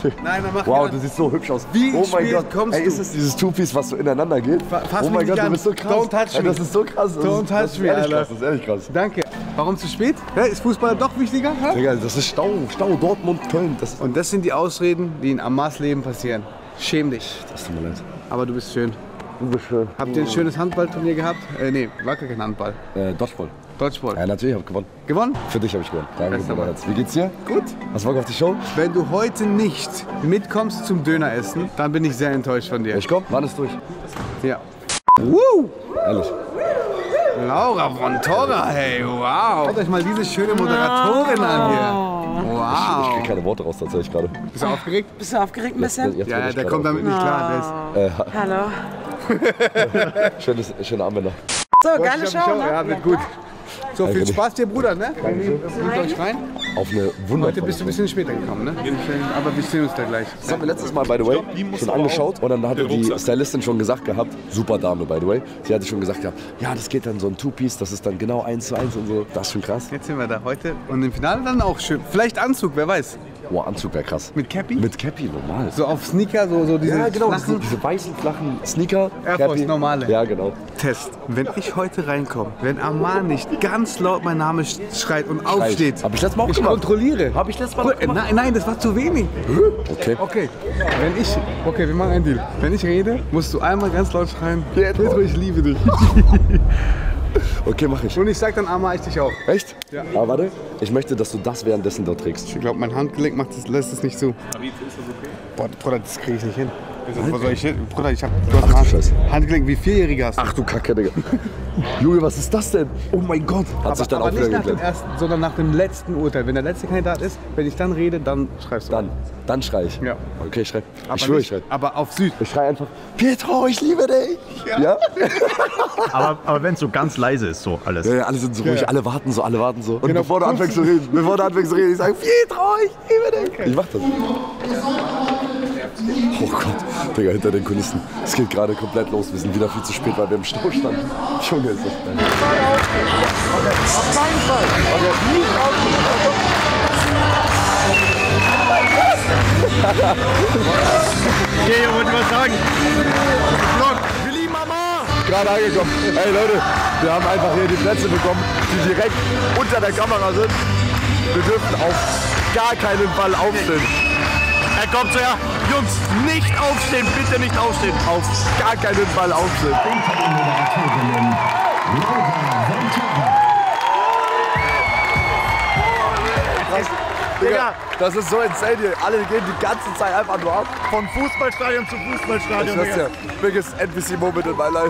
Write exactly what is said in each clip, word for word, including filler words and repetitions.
Nein, dann mach Wow, wieder. du siehst so hübsch aus. Wie oh mein spät Gott, kommst ey, du? ist es dieses Two-Piece, was so ineinander geht? Fass oh mich mein nicht Gott, an. du bist so krass. Don't touch ey, me. das ist so krass. Das Don't ist, das touch ist me, ehrlich Alter. krass, das ist ehrlich krass. Danke. Warum zu spät? Hä? Ist Fußball doch wichtiger? Hä? Digga, das ist Stau, Stau, Dortmund, Köln. Das, Und das sind die Ausreden, die in Ammars Leben passieren. Schäm dich. das tut mir leid. Aber du bist schön. Du bist schön. Habt ihr ein schönes Handballturnier gehabt? Äh, nee, war gar kein Handball. Äh, Dodgeball. Dodgeball. Ja, natürlich, ich hab gewonnen. Gewonnen? Für dich habe ich gewonnen. Danke, Bester Bruder Mann. Herz. Wie geht's dir? Gut. Hast du Bock auf die Show? Wenn du heute nicht mitkommst zum Döneressen, dann bin ich sehr enttäuscht von dir. Ich komm, wann ist durch? Ja. Woo! Ehrlich. Laura von Torra, hey, wow. Schaut euch mal diese schöne Moderatorin an hier. Ich Wow. krieg keine Worte raus, tatsächlich gerade. Bist du aufgeregt? Bist du aufgeregt ein Jetzt- bisschen? jetzt Ja, bin ja, ich der gerade kommt damit nicht klar. Der ist Hallo. aufgeregt. Schönes, schöne Anwender. So, geile Freust du dich Show, auf die ne? Ja, wird gut. So, viel Danke. Spaß dir, Bruder, ne? Nehmt euch rein. Auf eine Heute wundervolle bist du ein bisschen später gekommen, ne? Aber wir sehen uns da gleich. Das haben wir letztes Mal, by the way, schon angeschaut und dann hatte die Stylistin schon gesagt gehabt, super Dame, by the way, sie hatte schon gesagt gehabt, ja, das geht dann so ein Two-Piece, das ist dann genau eins zu eins und so, das ist schon krass. Jetzt sind wir da heute und im Finale dann auch schön. Vielleicht Anzug, wer weiß. Oh, Anzug wäre krass. Mit Cappy? Mit Cappy, normal. So auf Sneaker, so, so diese Ja, genau, diese, flachen diese weißen, flachen Sneaker. Air Force, Cappy. normale. Ja, genau. Test. Wenn ich heute reinkomme, wenn Amar nicht ganz laut mein Name sch- schreit und aufsteht, Hab ich letztes Mal auch ich gemacht. kontrolliere. Hab ich letztes Mal Cool, auch gemacht. Nein, nein, das war zu wenig. Okay. Okay, wenn ich, okay, wir machen einen Deal. Wenn ich rede, musst du einmal ganz laut schreien, Pedro, ich liebe dich. Okay, mach ich. Und ich sag dann Amar, ich dich auch. Echt? Ja. Aber warte, ich möchte, dass du das währenddessen dort trägst. Ich glaube, mein Handgelenk macht das, lässt es nicht zu. Boah, Bruder, das kriege ich nicht hin. Was soll ich hin? Bruder, ich hab, du hast Ach du ein Scheiße. Handgelenk wie Vierjähriger hast du. Ach du Kacke, Digga. Junge, was ist das denn? Oh mein Gott. Hat sich dann aber auch wieder nicht nach dem geklärt. ersten, sondern nach dem letzten Urteil. Wenn der letzte Kandidat ist, wenn ich dann rede, dann schreibst du. Dann, dann schrei ich. Ja. Okay, ich schrei. Aber Ich schwöre, ich nicht- schrei. Aber auf Süd. Ich schrei einfach, Pietro, ich liebe dich. Ja? Ja, Aber, aber wenn es so ganz leise ist, so alles. ja, alle sind so ruhig, Ja. alle warten so, alle warten so. Und Genau. bevor du anfängst zu reden, bevor du anfängst zu reden, ich sage, Pietro, ich liebe dich. Ich mach das. Oh Gott, Digga, hinter den Kulissen. Es geht gerade komplett los. Wir sind wieder viel zu spät, weil wir im Stau standen. Junge, ist das geil. Auf keinen Fall. Aber nie Hier, ihr wollt was sagen? Wir lieben Mama! Gerade angekommen. Hey Leute, wir haben einfach hier die Plätze bekommen, die direkt unter der Kamera sind. Wir dürfen auf gar keinen Fall aufstehen. Er kommt so, ja. Jungs, nicht aufstehen, bitte nicht aufstehen. Auf gar keinen Fall aufstehen. Digga, das ist so insane hier. Alle gehen die ganze Zeit einfach nur ab. Von Fußballstadion zu Fußballstadion. Das ist der biggest N P C moment in my life.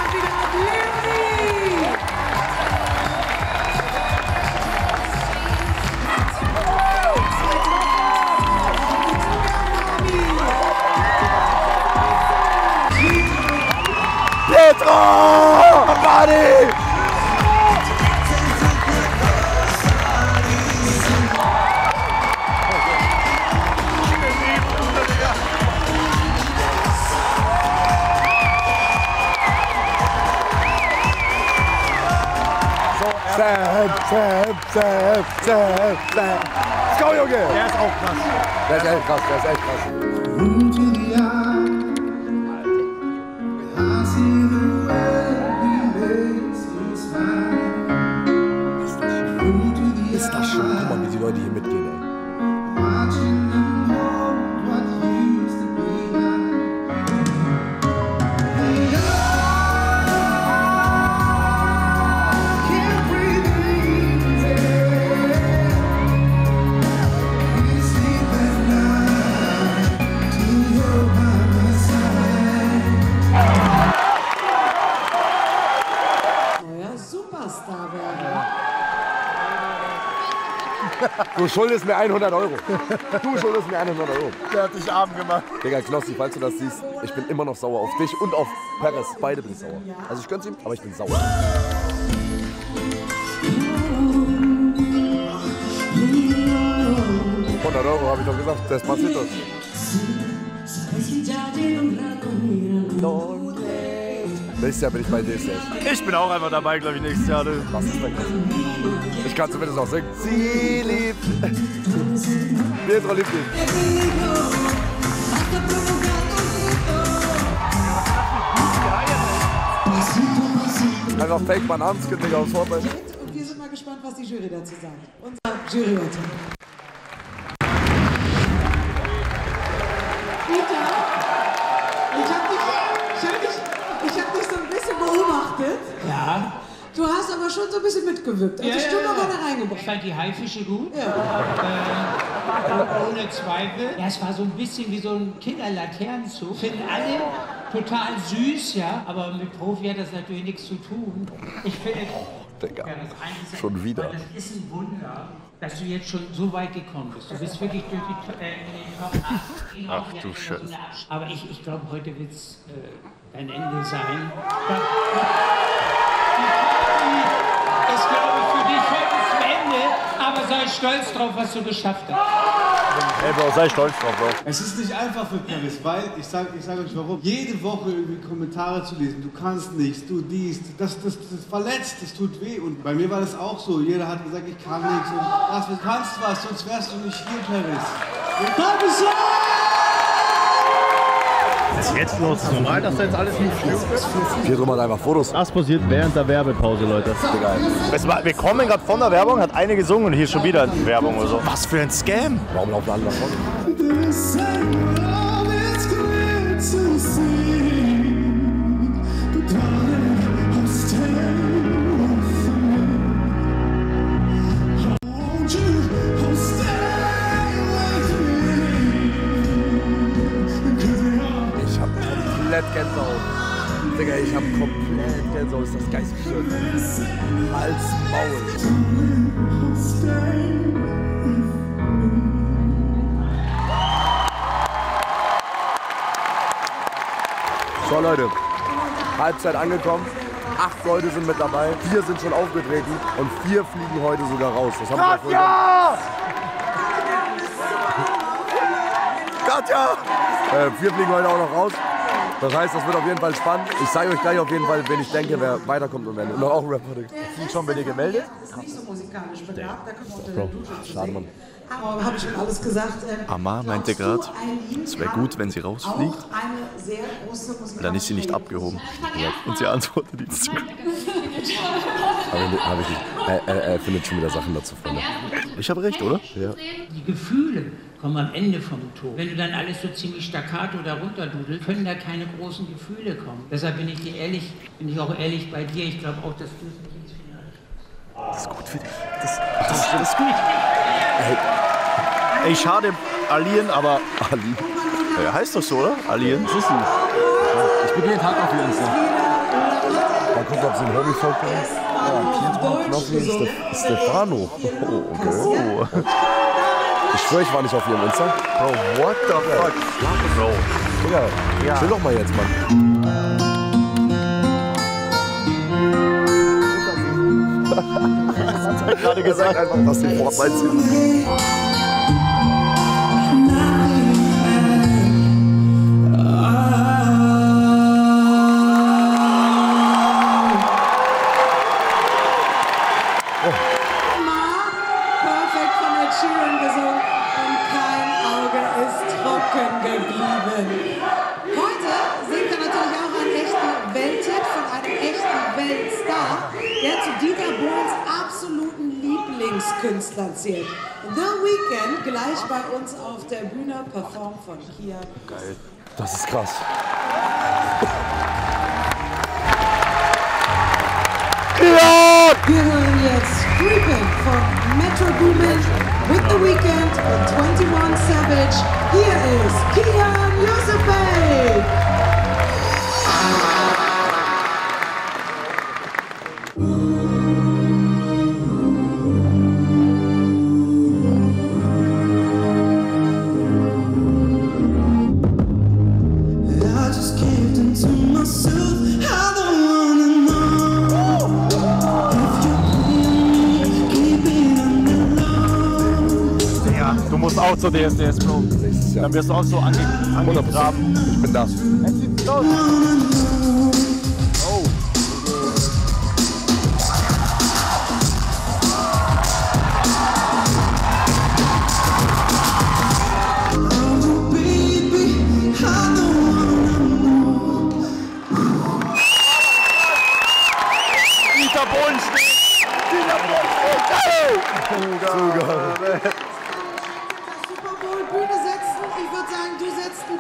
Pietro! Buddy! Sam, Sam, Sam, Sam, Sam. Let's go, Junge! Der ist auch krass. Der ist echt krass, der ist echt krass. Ist das schön? Guck mal, wie die Leute hier mitgehen, ey. Neuer Superstar werden. Du schuldest mir hundert Euro. Du schuldest mir hundert Euro. Der hat dich arm gemacht. Digga, Knossi, falls du das siehst, ich bin immer noch sauer auf dich und auf Perez. Beide bin ich sauer. Also ich gönn's ihm, aber ich bin sauer. hundert Euro habe ich doch gesagt, Despacito. Nächstes Jahr bin ich bei D S L. Ich bin auch einfach dabei, glaube ich, nächstes Jahr. Du. Was ist weg? Ich kann zumindest auch singen. Sie liebt. Pietro liebt ihn. Einfach Fake Bananenskin, Digga, aus Vorbein. Und wir sind mal gespannt, was die Jury dazu sagt. Unser Juryurteil. Peter, ich hab dich, ich hab dich, ich hab dich so ein bisschen beobachtet. Ja. Du hast aber schon so ein bisschen mitgewirkt. Also Ja, die ja, Stimme ja. war da reingebracht. Ich fand die Haifische gut. Ja. Äh, ohne Zweifel. Ja, es war so ein bisschen wie so ein Kinderlaternenzug. Finden alle total süß, ja. Aber mit Profi hat das natürlich nichts zu tun. Ich finde, Digga, ja, das eine schon wieder. Das ist ein Wunder, dass du jetzt schon so weit gekommen bist. Du bist wirklich durch die, äh, in den Top acht. Ach du Scheiße. Aber ich, ich glaube, heute wird es äh, ein Ende sein. Ist, glaube ich, für dich heute zu Ende, aber sei stolz drauf, was du geschafft hast. Ey, Bro, sei stolz drauf, Bro. Es ist nicht einfach für Paris, weil, ich sage ich sag euch warum, jede Woche irgendwie Kommentare zu lesen, du kannst nichts, du dies, das, das, das verletzt, das tut weh. Und bei mir war das auch so, jeder hat gesagt, ich kann nichts und was, du kannst was, sonst wärst du nicht hier, Paris. Und Dankeschön! Was ist jetzt los? Normal, dass da jetzt alles nicht stimmt? Pietro macht einfach Fotos. Das passiert während der Werbepause, Leute. Weißt du, wir kommen gerade von der Werbung, hat eine gesungen und hier schon wieder Werbung oder so. Was für ein Scam! Warum laufen alle davon? Ich hab komplett Gänsehaut. Digga, ich hab komplett Gänsehaut. Ist das geistgestört? Hals, Maul. So Leute, Halbzeit angekommen. Acht Leute sind mit dabei. Vier sind schon aufgetreten und vier fliegen heute sogar raus. Das haben wir vorhin. Katja! Äh, vier fliegen heute auch noch raus. Das heißt, das wird auf jeden Fall spannend. Ich zeige euch gleich auf jeden Fall, wen ich denke, wer weiterkommt und wer nicht. Und auch ein Rapper. Sind schon bei dir gemeldet? Ist nicht so musikalisch begabt, da können wir unter der Dusche zu Schade, Mann. singen. Aber habe ich schon alles gesagt. Ähm, Amma meinte gerade, es wäre gut, wenn sie auch rausfliegt. eine sehr große musikalische Dann ist sie nicht abgehoben. Und sie antwortet jetzt zu. Hab ich, hab ich nicht. Er, er, er findet schon wieder Sachen dazu, Freunde. Ich habe recht, oder? Ja. Die Gefühle kommen am Ende vom Ton. Wenn du dann alles so ziemlich staccato darunter dudelst, können da keine großen Gefühle kommen. Deshalb bin ich dir ehrlich, bin ich auch ehrlich bei dir. Ich glaube auch, dass du es nicht ins Finale schaffst. Das ist gut für dich. Das, das, das ist gut. Ey, schade, Alien, aber. Ali. Ja, heißt doch so, oder? Alien. Das ist nicht. Ich bin jeden Tag auf ihr Insta. Mal gucken, ob sie ein Homie-Folk ist. Ja, Pietro, Knopfi, Ste Stefano. Oh, okay. Oh. Ich schwöre, ich war nicht auf ihrem Insta. Bro, what the fuck? Bro. Digga, Ja. chill doch mal jetzt, Mann. Gerade Er sagt einfach, dass die Fortnite sind. Perfekt von der Sheeran gesungen und kein Auge ist trocken geblieben. Heute singt er natürlich auch einen echten Welthit von einem echten Weltstar, der zu Dieter Bohlens absoluten Lieblingskünstlern zählt. The Weeknd gleich bei uns auf der Bühne, performt von Kia. Geil. Das ist krass. Wir hören jetzt Creepin' von Metro Boomin with The Weeknd und twenty-one Savage. Hier ist Kian Yusufay. I just caved into myself. I don't wanna know if you're playing me, keep it under love. Ja, du musst auch zur D S D S, Bro. Dann wirst du auch so ange angegraben. Ich bin da. Es sieht los. Oh.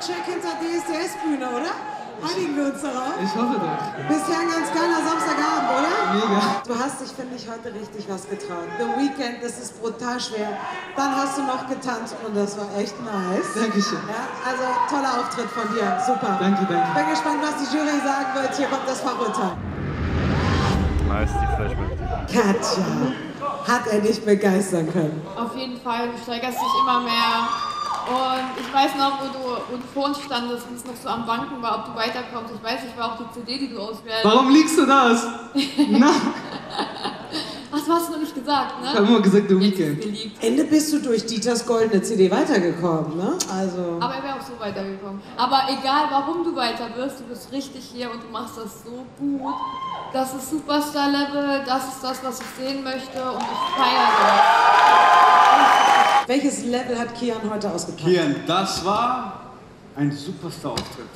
Soundcheck hinter D S D S-Bühne, oder? Einigen wir uns darauf? Ich hoffe doch. Bisher ein ganz geiler Samstagabend, oder? Mega. Du hast dich, finde ich, heute richtig was getraut. The Weeknd, das ist brutal schwer. Dann hast du noch getanzt und das war echt nice. Dankeschön. Ja, also toller Auftritt von dir, super. Danke, danke. Bin gespannt, was die Jury sagen wird. Hier kommt das Fachurteil. Nice, die Flashback. Katja, hat er dich begeistern können? Auf jeden Fall, du steigerst dich immer mehr. Und ich weiß noch, wo du, wo du vor uns standest und es noch so am Wanken war, ob du weiterkommst. Ich weiß, ich war auch die C D, die du auswählst. Warum liegst du das? Na? Ach, du hast noch nicht gesagt, ne? Ich hab immer gesagt, The Weeknd. Ende bist du durch Dieters goldene C D weitergekommen, ne? Also. Aber er wäre auch so weitergekommen. Aber egal, warum du weiter wirst, du bist richtig hier und du machst das so gut. Das ist Superstar-Level, das ist das, was ich sehen möchte und ich feiere das. Welches Level hat Kian heute ausgepackt? Kian, das war ein Superstar-Auftritt.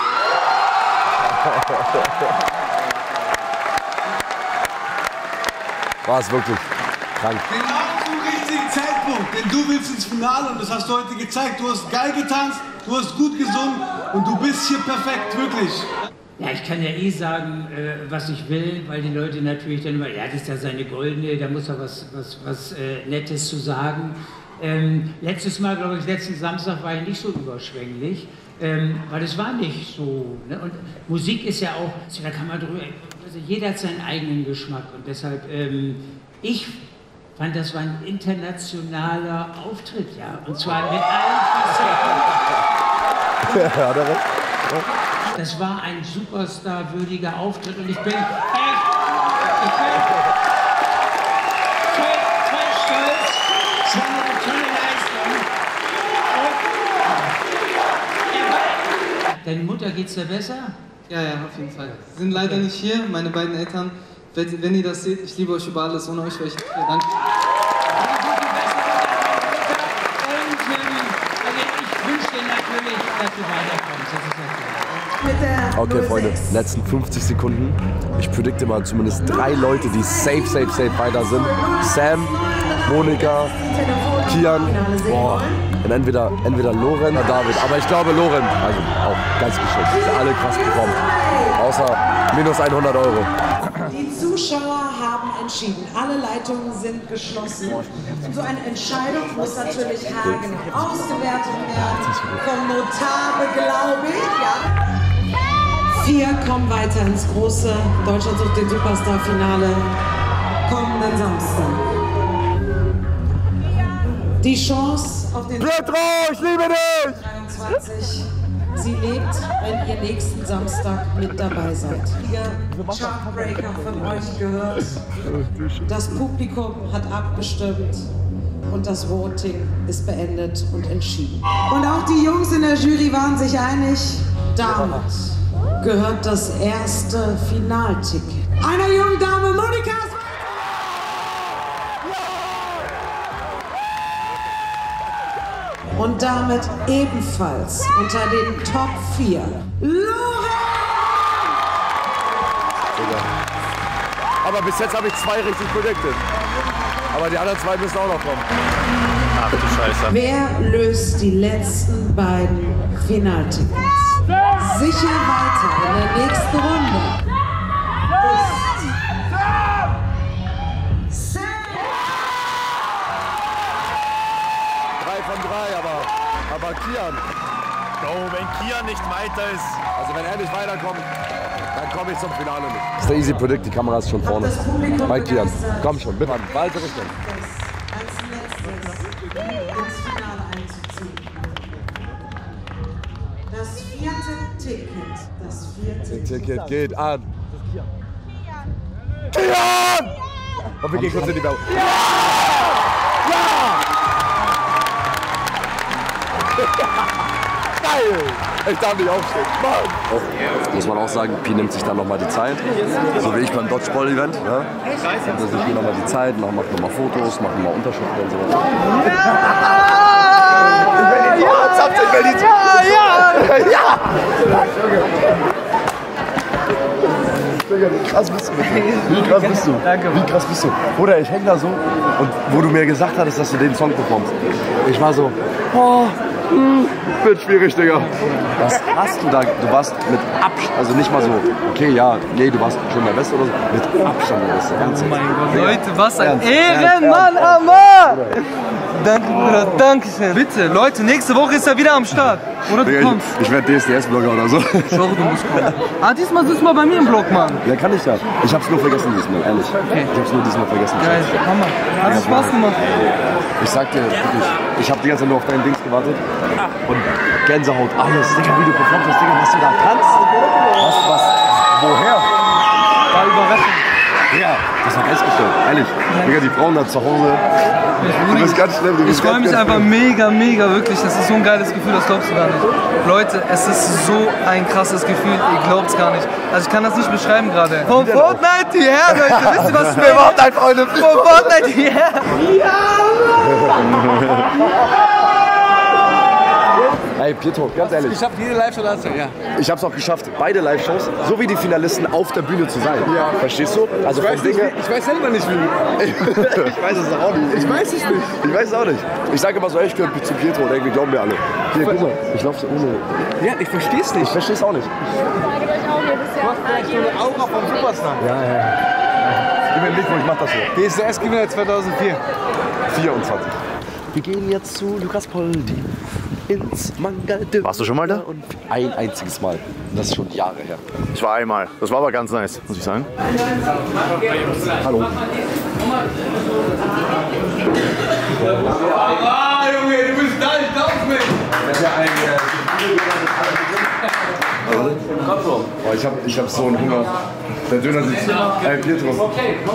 War es wirklich krank. Genau zum richtigen Zeitpunkt, denn du willst ins Finale und das hast du heute gezeigt. Du hast geil getanzt, du hast gut gesungen und du bist hier perfekt, wirklich. Ja, ich kann ja eh sagen, äh, was ich will, weil die Leute natürlich dann immer, ja, das ist ja seine goldene, da muss er was, was, was äh, Nettes zu sagen. Ähm, letztes Mal, glaube ich, letzten Samstag war ich nicht so überschwänglich, ähm, weil es war nicht so. Ne? Und Musik ist ja auch, da kann man drüber, also jeder hat seinen eigenen Geschmack und deshalb, ähm, ich fand, das war ein internationaler Auftritt, ja, und zwar mit allen Facetten. Ja, der Rest. Das war ein Superstar-würdiger Auftritt und ich bin echt, ich bin voll, voll stolz. Es war eine tolle Leistung. Und deine Mutter, geht's dir besser? Ja, ja, auf jeden Fall. Sie sind leider nicht hier, meine beiden Eltern. Wenn, wenn ihr das seht, ich liebe euch über alles. Ohne euch wäre ich nicht hier. Danke. Und ähm, also ich wünsche dir natürlich, dass du weiterkommst. Das ist ja klar. Okay, Freunde, letzten fünfzig Sekunden. Ich predikte mal zumindest drei Leute, die safe, safe, safe weiter sind. Sam, Monika, Kian, boah, und entweder, entweder Loren oder David. Aber ich glaube Loren, also auch ganz geschickt. Die sind alle krass performt. Außer minus hundert Euro. Die Zuschauer haben entschieden. Alle Leitungen sind geschlossen. So eine Entscheidung muss natürlich haargenau ausgewertet werden. Vom Notar beglaubigt, ja. Vier kommen weiter ins große Deutschland sucht den Superstar-Finale kommenden Samstag. Die Chance auf den Pietro, ich liebe dich! dreiundzwanzig. Sie lebt, wenn ihr nächsten Samstag mit dabei seid. Ihr Chartbreaker von euch gehört. Das Publikum hat abgestimmt und das Voting ist beendet und entschieden. Und auch die Jungs in der Jury waren sich einig, damit gehört das erste Finalticket einer jungen Dame, Monika. Und damit ebenfalls unter den Top vier Loren! Aber bis jetzt habe ich zwei richtig predicted. Aber die anderen zwei müssen auch noch kommen. Ach du Scheiße. Wer löst die letzten beiden Finaltickets? Sicher weiter in der nächsten Runde ist Sam. Drei von drei, aber, aber Kian. Bro, wenn Kian nicht weiter ist. Also wenn er nicht weiterkommt, dann komme ich zum Finale nicht. Das ist der Easy Predict, die Kamera ist schon vorne. Bei Kian, komm schon, bitte. Weite Richtung. Als letztes ins Finale einzuziehen. Das vierte Ticket. Das vierte Das Ticket geht an. Kian! Und wir gehen kurz in die Werbung. Ja! Ja! Geil! Ich darf nicht aufstehen. Mann! Muss man auch sagen, Pi nimmt sich dann nochmal die Zeit. So wie ich beim Dodgeball-Event. Ja? Nimmt er sich hier nochmal die Zeit, macht nochmal Fotos, macht nochmal Unterschriften und so weiter. Ja! Ja! Ja! Ja! Wie krass bist du? Wie krass bist du? Danke. Wie krass bist du? Bruder, ich häng da so und wo du mir gesagt hattest, dass du den Song performst. Ich war so, oh, Wird schwierig, Digga. Was hast du da? Du warst mit Abstand, also nicht mal so, okay, ja, nee, du warst schon der Beste oder so. Mit Abstand der Beste. Ganz oh mein Gott, Leute, was ein Ernst, Ehrenmann, Amar! Danke, Bruder, danke schön. Bitte, Leute, nächste Woche ist er wieder am Start. Oder du Digga, kommst. Ich, ich werde D S D S-Blogger oder so. Ich schwöre, du musst kommen. Ah, diesmal sitzt mal bei mir im Blog, Mann. Ja, kann ich ja. Ich hab's nur vergessen diesmal, ehrlich. Okay. Ich hab's nur diesmal vergessen. Geil, Hammer. Hat es Spaß gemacht? Ich sag dir, wirklich, ich hab die ganze Zeit nur auf deinen Dings gewartet. Und Gänsehaut, alles. Digga, wie du performt hast, Digga, was du da kannst. Was, was, woher? War überraschend. Ja, das war geistgestellt, ehrlich. Digga, die Frauen da zu Hause. Du bist ganz schlimm. Du bist ich freue mich einfach mega, mega, wirklich. Das ist so ein geiles Gefühl, das glaubst du gar nicht. Leute, es ist so ein krasses Gefühl, ihr glaubt es gar nicht. Also ich kann das nicht beschreiben gerade. Von Fortnite hierher, Leute, wisst ihr, was ich meine? Fortnite, Freunde. Von Fortnite hierher. Ey, Pietro, ganz ehrlich. Ich hab jede Live-Show dazu, ja. Ich hab's auch geschafft, beide Live-Shows, so wie die Finalisten, auf der Bühne zu sein. Ja. Verstehst du? Also ich, weiß nicht, ich weiß selber nicht, wie. Ich weiß es auch nicht. Ich weiß es nicht. Ich weiß es auch nicht. Ich sage immer so, ey, ich gehöre zu Pietro und irgendwie glauben mir alle. Hier, guck mal, ich laufe so ohne. Ja, ich versteh's nicht. Ich versteh's auch nicht. Du hast vielleicht so eine Aura vom Superstar. Ja, ja, ja. Gib mir ein Mikro, ich mach das hier. D S D S-Gewinner zweitausendvier. vierundzwanzig. Wir gehen jetzt zu Lukas Poldi ins Mangal. Warst du schon mal da? Und ein einziges Mal. Und das ist schon Jahre her. Ich war einmal. Das war aber ganz nice, muss ich sagen. Hallo. Ah, Junge, du bist da, ich glaub's nicht. Das ist ja ein... Oh, ich hab, ich hab so einen Hunger. Der Döner sieht... Ey, Pietro.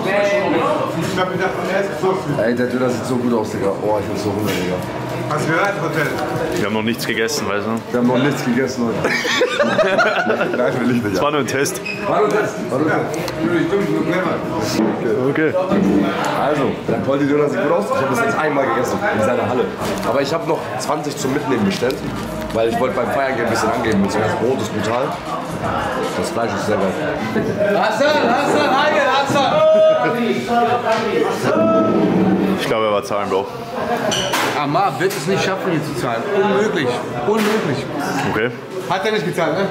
Ey, der Döner sieht so gut aus, Digga. Oh, ich hab so Hunger, Digga. Hast du gehört, Hotel? Wir haben noch nichts gegessen, weißt du? Wir haben noch nichts gegessen heute. Nein, will ich nicht. Das war nur ein Test. War nur ein Test. War nur ein Test. Okay. Also, der Poldi-Döner sieht gut aus. Ich habe das jetzt einmal gegessen in seiner Halle. Aber ich habe noch zwanzig zum Mitnehmen bestellt, weil ich wollte beim Feiern gehen ein bisschen angeben. Das Brot ist brutal. Das Fleisch ist sehr geil. Hassan, Hassan, Heide, Hassan! Ich glaube, er war zahlen, Bro. Amar wird es nicht schaffen, hier zu zahlen. Unmöglich. Unmöglich. Okay. Hat er nicht gezahlt, ne?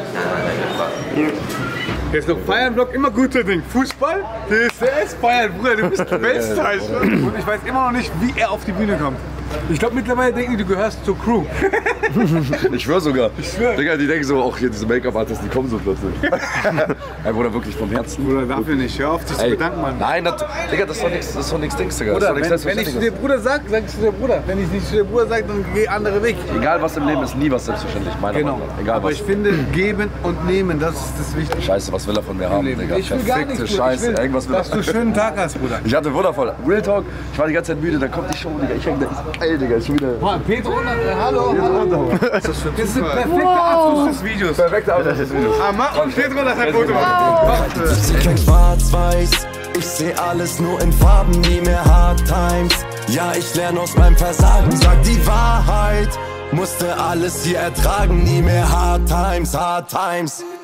Jetzt noch Feiern-Vlog, immer guter Ding. Fußball, D S D S, Feiern, Bruder, du bist Weltmeister. Und ich weiß immer noch nicht, wie er auf die Bühne kommt. Ich glaube mittlerweile denken die, du gehörst zur Crew. Ich schwör sogar. Ich schwör. Digga, die denken so, auch hier diese Make-up-Artisten, die kommen so plötzlich. Ey, Bruder, wirklich vom Herzen. Bruder, dafür nicht. Hör auf, dich zu bedanken, Mann. Nein, das, Digga, das ist doch nichts, das ist doch nichts Dings, Digga. Bruder, das ist wenn, wenn ich zu dir Bruder sag, sag ich zu dir Bruder. Wenn ich nicht zu dir Bruder sag, dann geh andere Weg. Egal was im Leben ist, nie was selbstverständlich, meiner Genau. Meinung nach. Egal Aber was. ich finde, geben und nehmen, das ist das Wichtige. Scheiße, was will er von mir haben, Digga? Ich will gar Perfekte nichts, Scheiße, ich will, irgendwas will dass du einen schönen Tag hast, Bruder. Ich hatte wundervoll. Real Talk, ich war die ganze Zeit müde, dann kommt die Show, Digga. Ich häng da, ist geil, Digga. Ist schon wieder... Petro, hallo, hallo. Das ist der perfekte Abschluss des Videos. Perfekter Abschluss des Videos. Amar und Petro, das hat Foto gemacht. Ich seh kein Schwarz-Weiß, ich seh alles nur in Farben, nie mehr Hard Times. Ja, ich lerne aus meinem Versagen, sag die Wahrheit. Musste alles hier ertragen, nie mehr Hard Times, Hard Times.